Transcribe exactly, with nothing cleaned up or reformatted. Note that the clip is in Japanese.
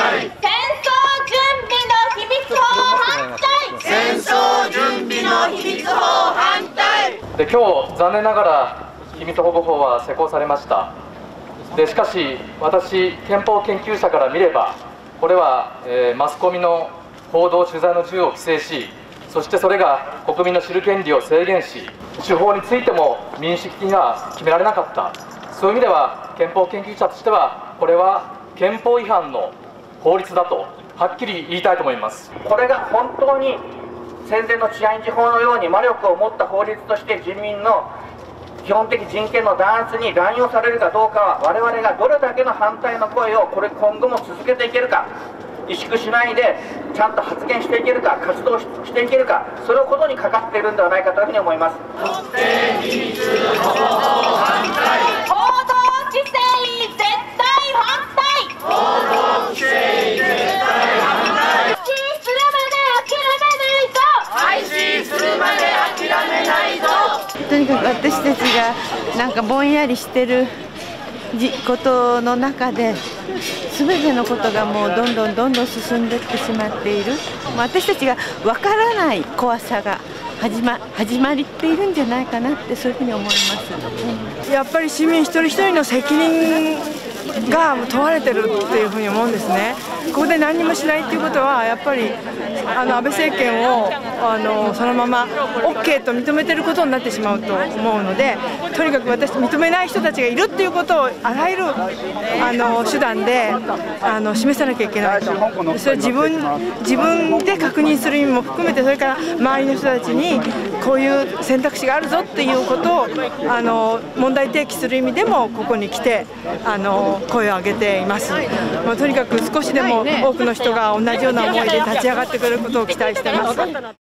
対。戦争準備の秘密法反対。 で今日残念ながら秘密保護法は施行されました。でしかし私憲法研究者から見ればこれは、えー、マスコミの報道取材の自由を規制し、そしてそれが国民の知る権利を制限し、手法についても民主的には決められなかった。そういう意味では憲法研究者としてはこれは憲法違反の法律だとはっきり言いたいと思います。 これが本当に戦前の治安維持法のように魔力を持った法律として人民の基本的人権の弾圧に乱用されるかどうかは、我々がどれだけの反対の声をこれ今後も続けていけるか、萎縮しないでちゃんと発言していけるか、活動していけるか、そのことにかかっているんではないかというふうに思います。 特定秘密保護法反対。 報道規制絶対反対。 報道規制絶対反対。廃止するまで諦めないぞ。 とにかく私たちがなんかぼんやりしてることの中で全てのことがもうどんどんどんどん進んでいってしまっている、私たちが分からない怖さが始ま、始まっているんじゃないかなってそういうふうに思います。 やっぱり市民一人一人の責任が問われてるっていうふうに思うんですね。ここで何もしないっていうことはやっぱりあの安倍政権をあのそのまま オーケー と認めてることになってしまうと思うので、とにかく私認めない人たちがいるっていうことをあらゆるあの手段であの示さなきゃいけないと。それは自分自分で確認する意味も含めて、それから周りの人たちにこういう選択肢があるぞっていうことをあの問題提起する意味でもここに来てあの声を上げています。まあ、とにかく少しでも多くの人が同じような思いで立ち上がってくれることを期待しています。